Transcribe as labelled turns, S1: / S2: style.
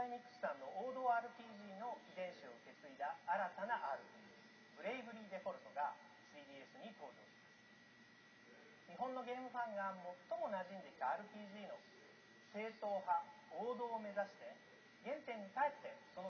S1: エニックスさんの王道 RPG の遺伝子を受け継いだ新たな RPG ブレイブリーデフォルトが 3DS に登場します。日本のゲームファンが最も馴染んできた RPG の正統派王道を目指して原点に帰ってその